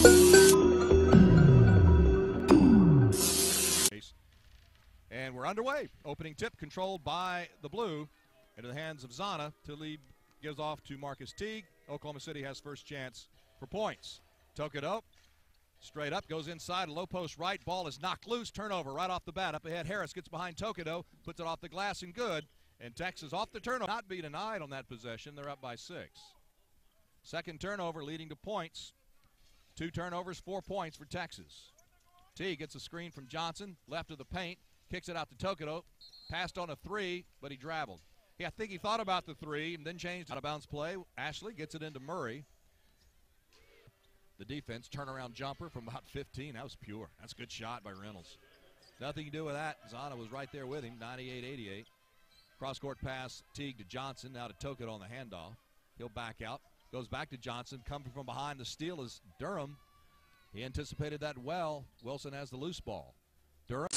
And we're underway. Opening tip controlled by the blue into the hands of Zana. To lead gives off to Marcus Teague. Oklahoma City has first chance for points. TOKOTO straight up, goes inside, a low post right. Ball is knocked loose. Turnover right off the bat. Up ahead, Harris gets behind TOKOTO, puts it off the glass and good. And Texas off the turnover. Not be denied on that possession. They're up by 6. Second turnover leading to points. 2 turnovers, 4 points for Texas. Teague gets a screen from Johnson, left of the paint. Kicks it out to TOKOTO, passed on a 3, but he traveled. Yeah, I think he thought about the 3 and then changed out of bounds play. Ashley gets it into Murray. The defense, turnaround jumper from about 15. That was pure. That's a good shot by Reynolds. Nothing to do with that. Zana was right there with him, 98-88. Cross-court pass, Teague to Johnson, now to TOKOTO on the handoff. He'll back out, goes back to Johnson, coming from behind. The steal is Durham. He anticipated that well. Wilson has the loose ball. Durham.